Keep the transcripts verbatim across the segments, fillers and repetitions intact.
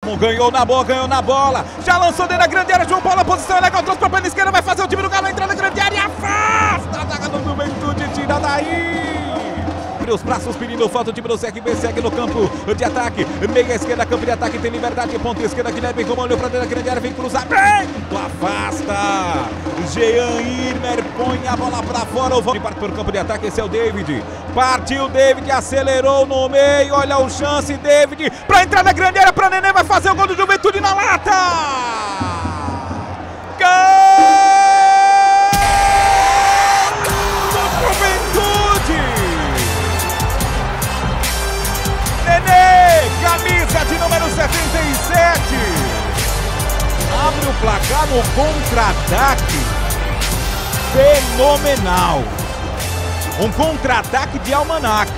Ganhou na bola, ganhou na bola. Já lançou dentro da grande área. João Paulo, a posição é legal. Trouxe pra perna esquerda. Vai fazer o time do Galo entrar na grande área. Afasta a zaga do Juventude. Tira daí. Abre os braços pedindo falta. O time do C R B segue no campo de ataque. Meia esquerda, campo de ataque. Tem liberdade. Ponta esquerda. Guilherme Romão olhou pra dentro da grande área. Vem cruzamento. Afasta. Jean Irmer põe a bola pra fora. O vôlei parte pelo campo de ataque. Esse é o David. Partiu David. Acelerou no meio. Olha o chance. David pra entrar na grande área. Pra Nenê. Vai fazer o gol do Juventude na lata. Gol do Juventude. Nenê. Camisa de número setenta e sete. Abre o placar no contra-ataque fenomenal. Um contra-ataque de almanac.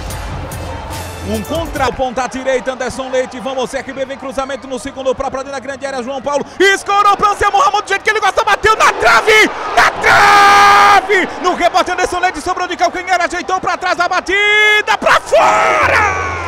Um contra ponta direita, Anderson Leite. Vamos, C R B vem cruzamento no segundo pau pra dentro da grande área. João Paulo escorou pra Anselmo Ramon do jeito que ele gosta, bateu na trave! Na trave! No rebote, Anderson Leite sobrou de calcanhar, ajeitou pra trás a batida, pra fora!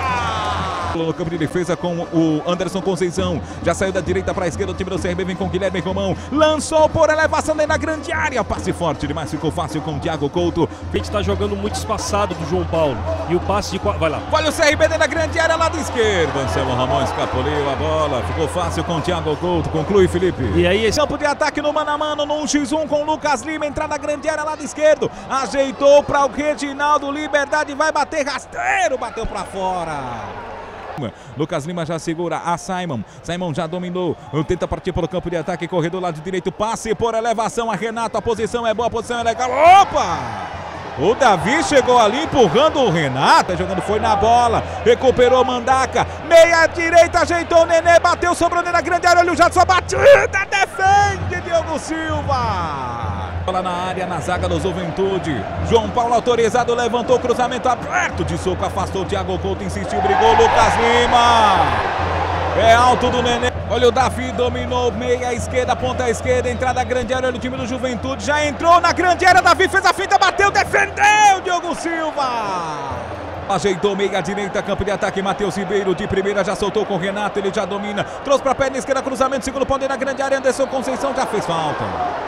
No campo de defesa com o Anderson Conceição. Já saiu da direita para a esquerda. O time do C R B vem com Guilherme Romão. Lançou por elevação dentro da grande área. Passe forte demais. Ficou fácil com o Thiago Couto. A gente está jogando muito espaçado do João Paulo. E o passe de... Vai lá. Olha o C R B dentro da grande área, lado esquerdo. Anselmo Ramon escapuliu a bola. Ficou fácil com o Thiago Couto. Conclui, Felipe. E aí esse... Campo de ataque no mano a mano. No um contra um com o Lucas Lima. Entrar na grande área, lado esquerdo. Ajeitou para o Reginaldo. Liberdade vai bater rasteiro. Bateu para fora. Lucas Lima já segura a Simon. Simon já dominou. Tenta partir pelo campo de ataque. Corredor lado direito. Passe por elevação a Renato. A posição é boa, a posição é legal. Opa! O Davi chegou ali empurrando o Renato. Jogando foi na bola. Recuperou Mandaca. Meia direita. Ajeitou o Nenê. Bateu, sobrou na grande área. Olha o Jadson. Batida. Defende Diogo Silva. Bola na área, na zaga do Juventude. João Paulo autorizado. Levantou, cruzamento aberto de soco. Afastou o Thiago Couto. Insistiu, brigou. Lucas Lima. É alto do Nenê. Olha o Davi, dominou meia esquerda, ponta esquerda, entrada grande área do time do Juventude. Já entrou na grande área, Davi fez a finta, bateu, defendeu, Diogo Silva. Ajeitou meia direita, campo de ataque, Matheus Ribeiro de primeira, já soltou com o Renato, ele já domina. Trouxe para a perna esquerda, cruzamento, segundo ponto na grande área, Anderson Conceição já fez falta.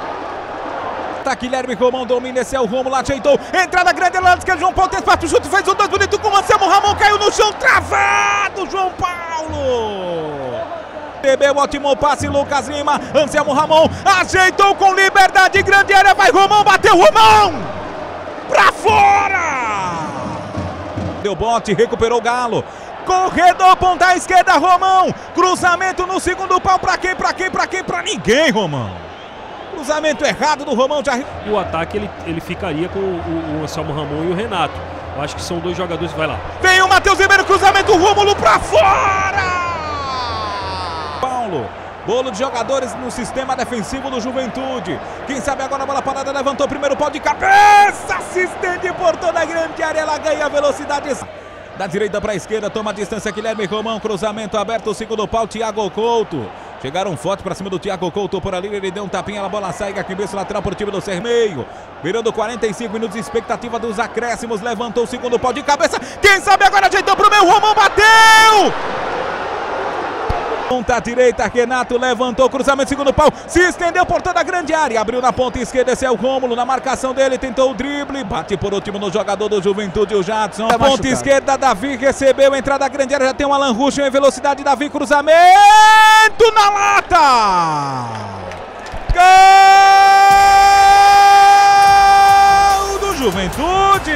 Tá, Guilherme Romão domina, esse é o Romulo, ajeitou, entrada grande, lado esquerdo, João Paulo, parte o chute, fez um dois bonito com o Anselmo Ramon, caiu no chão, travado, João Paulo. Recebeu ótimo passe, Lucas Lima, Anselmo Ramon, ajeitou com liberdade, grande área, vai Romão, bateu Romão, pra fora! Deu bote, recuperou o Galo, corredor, ponta esquerda, Romão, cruzamento no segundo pau, pra quem, pra quem, pra quem, pra ninguém, Romão. Cruzamento errado do Romão. Já... E o ataque ele, ele ficaria com o, o Anselmo Ramon e o Renato. Eu acho que são dois jogadores, vai lá. Vem o Matheus Ribeiro, cruzamento, Rômulo pra fora! Paulo, bolo de jogadores no sistema defensivo do Juventude. Quem sabe agora a bola parada, levantou o primeiro pau de cabeça, se estende por toda a grande área, ela ganha velocidade. Da direita para a esquerda, toma a distância, Guilherme Romão, cruzamento aberto, o segundo pau, Thiago Couto. Chegaram forte para cima do Thiago Couto por ali, ele deu um tapinha, a bola sai, aqui mesmo lateral para o time do Cermeio. Virando quarenta e cinco minutos, expectativa dos acréscimos, levantou o segundo pau de cabeça. Quem sabe agora ajeitou para o meu, Romão bateu! Ponta direita, Renato levantou, cruzamento, segundo pau, se estendeu por toda a grande área, abriu na ponta esquerda, esse é o Rômulo, na marcação dele, tentou o drible, bate por último no jogador do Juventude, o Jadson. Na ponta esquerda, Davi recebeu, entrada grande área, já tem o Alan Ruschel em velocidade, Davi, cruzamento na lata! Gol do Juventude!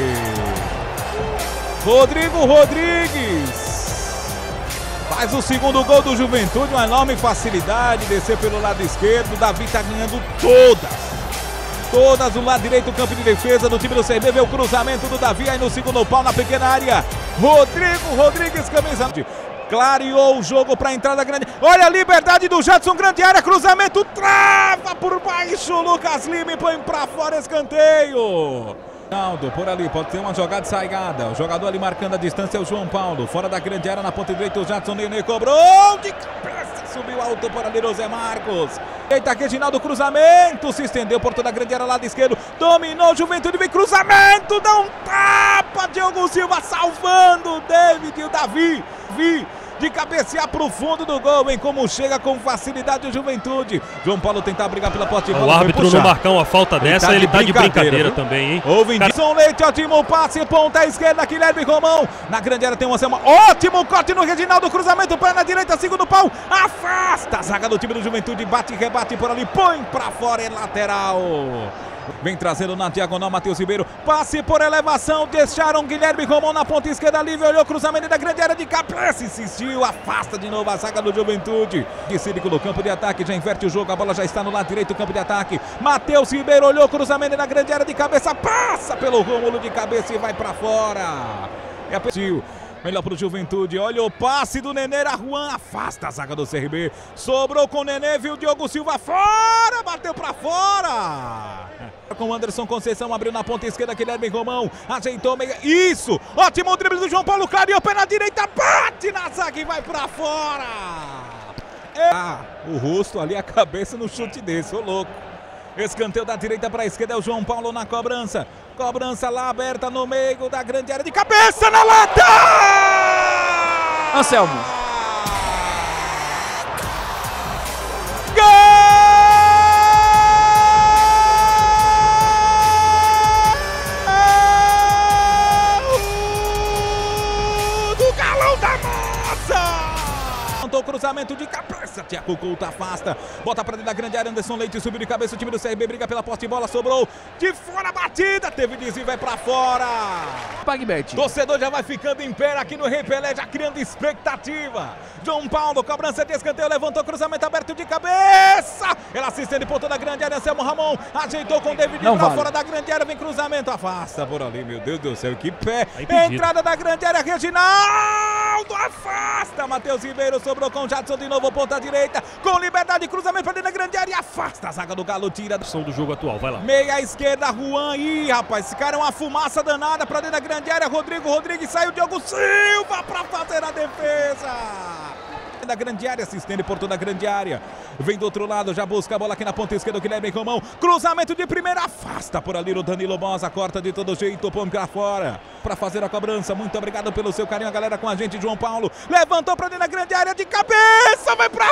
Rodrigo Rodrigues faz o segundo gol do Juventude, uma enorme facilidade, descer pelo lado esquerdo, Davi tá ganhando todas, todas do lado direito, campo de defesa do time do C R B, vê o cruzamento do Davi aí no segundo pau, na pequena área, Rodrigo Rodrigues, camisa, clareou o jogo para a entrada grande, olha a liberdade do Jadson, grande área, cruzamento, trava por baixo, Lucas Lima e põe para fora, escanteio. Ronaldo por ali, pode ser uma jogada de saigada. O jogador ali marcando a distância é o João Paulo. Fora da grande área, na ponta direita, o Jadson Nenê cobrou de cabeça, subiu alto por ali o Zé Marcos. Eita, Reginaldo, cruzamento, se estendeu por toda a grande área, lado esquerdo, dominou o Juventude, vem cruzamento, dá um tapa, Diogo Silva salvando o David e o Davi. Vi, de cabecear pro fundo do gol, hein? Como chega com facilidade o Juventude. João Paulo tentar brigar pela posse de bola. O árbitro não marcar uma falta dessa, ele tá de brincadeira também, hein? Houve Edson Leite, ótimo passe, ponta esquerda, Guilherme Romão. Na grande área tem uma Anselmo, ótimo corte no Reginaldo, cruzamento, perna direita, segundo pau, afasta a zaga do time do Juventude, bate, rebate por ali, põe pra fora, é lateral. Vem trazendo na diagonal Matheus Ribeiro, passe por elevação, deixaram Guilherme Romão na ponta esquerda livre, olhou cruzamento da grande área de cabeça, insistiu, afasta de novo a zaga do Juventude. De Círico no campo de ataque, já inverte o jogo, a bola já está no lado direito do campo de ataque. Matheus Ribeiro olhou cruzamento da grande área de cabeça, passa pelo Rômulo de cabeça e vai pra fora. É a melhor pro Juventude, olha o passe do Nenê, a Juan afasta a zaga do C R B, sobrou com o Nenê, viu o Diogo Silva fora, bateu pra fora. Com o Anderson Conceição, abriu na ponta esquerda, Guilherme Romão, ajeitou meio, isso, ótimo drible do João Paulo, clareou, pé na direita, bate na zaga e vai pra fora. É... Ah, o rosto ali, a cabeça no chute desse, ô louco. Escanteio da direita para a esquerda, é o João Paulo na cobrança. Cobrança lá aberta no meio da grande área de cabeça na lata! Anselmo. Gol do Galão da Moça! O cruzamento de cabeça, Thiago Couto afasta, bota pra dentro da grande área, Anderson Leite subiu de cabeça, o time do C R B briga pela posse de bola, sobrou de fora a batida, teve desvio, vai pra fora. PagBet. Torcedor já vai ficando em pé aqui no Rei Pelé, já criando expectativa. João Paulo, cobrança de escanteio, levantou cruzamento aberto de cabeça, ele assistente por toda a grande área, Anselmo Ramon, ajeitou com o David pra vale. Fora da grande área, vem cruzamento, afasta por ali, meu Deus do céu, que pé, entrada da grande área, Reginaldo, afasta, Matheus Ribeiro, sobrou com o Jadson de novo, ponta direita, com liberdade, cruzamento pra dentro da grande área, afasta a zaga do Galo, tira. Ação do jogo atual, vai lá. Meia esquerda, Juan, ih, rapaz, esse cara é uma fumaça danada pra dentro da grande área, Rodrigo Rodrigues, saiu Diogo Silva pra fazer a defesa. Da grande área, se estende por toda a grande área, vem do outro lado, já busca a bola aqui na ponta esquerda, o Guilherme Romão, cruzamento de primeira, afasta por ali o Danilo Bosa, corta de todo jeito, põe pra fora, pra fazer a cobrança, muito obrigado pelo seu carinho, a galera com a gente, João Paulo, levantou pra dentro da grande área de cabeça, vai pra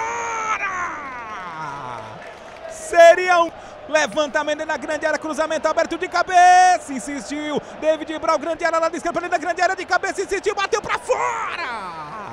fora, seria um levantamento na grande área, cruzamento aberto de cabeça, insistiu, David Brau, grande área lá de esquerda, pra dentro da grande área de cabeça, insistiu, bateu pra fora.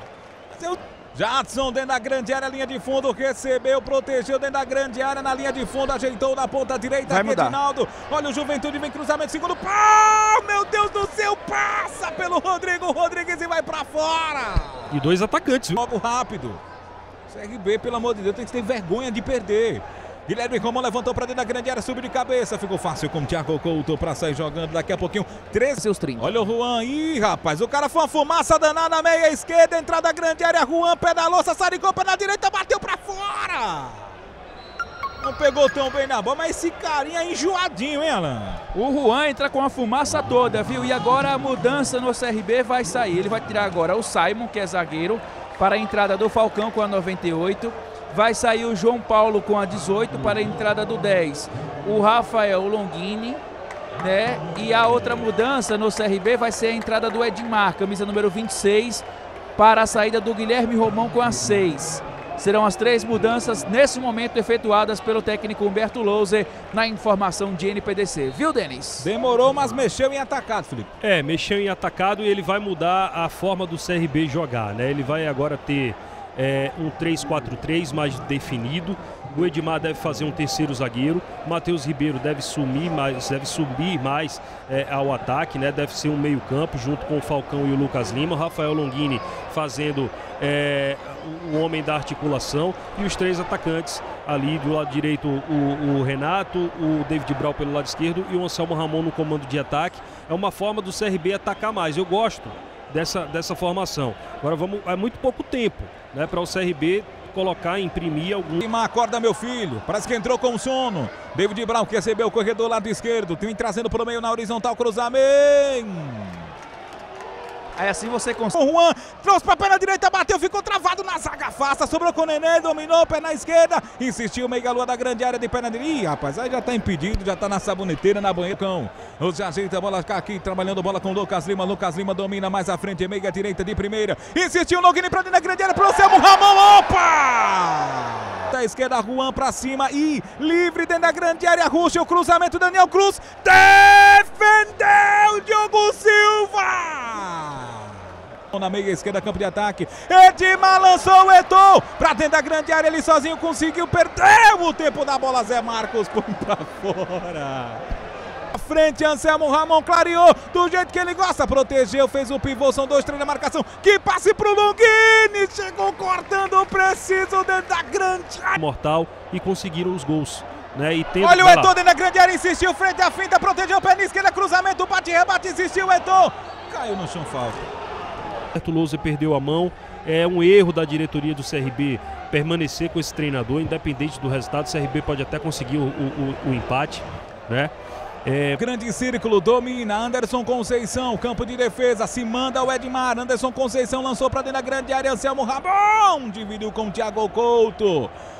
Jadson dentro da grande área, linha de fundo, recebeu, protegeu dentro da grande área, na linha de fundo, ajeitou na ponta direita, Reginaldo, olha o Juventude, vem cruzamento, segundo pau, meu Deus do céu, passa pelo Rodrigo Rodrigues e vai pra fora. E dois atacantes, viu? Logo rápido, C R B, pelo amor de Deus, tem que ter vergonha de perder. Guilherme Romão levantou para dentro da grande área, subiu de cabeça, ficou fácil com o Thiago Couto para sair jogando daqui a pouquinho. treze seus trinta. Olha o Juan, ih rapaz, o cara foi uma fumaça danada na meia esquerda, entrada da grande área, Juan pedalou, saricou pé na direita, bateu para fora. Não pegou tão bem na bola, mas esse carinha é enjoadinho, hein, Alan? O Juan entra com a fumaça toda, viu? E agora a mudança no C R B vai sair. Ele vai tirar agora o Simon, que é zagueiro, para a entrada do Falcão com a noventa e oito. Vai sair o João Paulo com a dezoito para a entrada do dez. O Rafael Longini, né? E a outra mudança no C R B vai ser a entrada do Edmar, camisa número vinte e seis, para a saída do Guilherme Romão com a seis. Serão as três mudanças nesse momento efetuadas pelo técnico Humberto Louser na informação de N P D C. Viu, Denis? Demorou, mas mexeu em atacado, Felipe. É, mexeu em atacado e ele vai mudar a forma do C R B jogar, né? Ele vai agora ter É, um três quatro três mais definido. O Edmar deve fazer um terceiro zagueiro. Matheus Ribeiro deve sumir mais, deve subir mais é, ao ataque, né? Deve ser um meio campo junto com o Falcão e o Lucas Lima. O Rafael Longini fazendo é, o homem da articulação e os três atacantes ali do lado direito, o, o Renato, o David Brau pelo lado esquerdo e o Anselmo Ramon no comando de ataque. É uma forma do C R B atacar mais. Eu gosto dessa, dessa formação. Agora vamos, é muito pouco tempo, né, para o C R B colocar, imprimir algum... Acorda, meu filho, parece que entrou com sono. David Brown que recebeu o corredor lado esquerdo, tem trazendo para o meio na horizontal, cruzamento. Aí assim você consegue. O Juan trouxe pra perna direita, bateu, ficou travado na zaga afasta, sobrou com o Nenê, dominou, pé na esquerda, insistiu, Meiga Lua da grande área de perna direita. Ih, rapaz, aí já tá impedido, já tá na saboneteira, na banheira. O se ajeita a bola aqui, trabalhando bola com o Lucas Lima. Lucas Lima domina mais à frente, Meiga direita de primeira, insistiu, Noguini pra dentro da grande área, pro Anselmo Ramon, opa! Da esquerda, Juan pra cima e livre dentro da grande área, Ruxa, o cruzamento, Daniel Cruz, defendeu Diogo Silva! Na meia esquerda, campo de ataque, Edmar lançou o Eto'o pra dentro da grande área, ele sozinho conseguiu, perdeu o tempo da bola, Zé Marcos põe pra fora. À frente, Anselmo Ramon clareou do jeito que ele gosta, protegeu, fez o pivô, são dois, três na marcação, que passe pro Longini, chegou cortando preciso dentro da grande área. Mortal e conseguiram os gols. Né, e tendo, olha o Eto'o dentro da grande área, insistiu, frente à finta, protegeu o pé na esquerda, cruzamento, bate, rebate, insistiu o Eto'o, caiu no chão, falta. O Lousa perdeu a mão, é um erro da diretoria do C R B permanecer com esse treinador, independente do resultado. O C R B pode até conseguir o, o, o empate, né? É... Grande círculo, domina, Anderson Conceição, campo de defesa, se manda o Edmar, Anderson Conceição lançou para dentro da grande área, Anselmo Ramon dividiu com o Thiago Couto.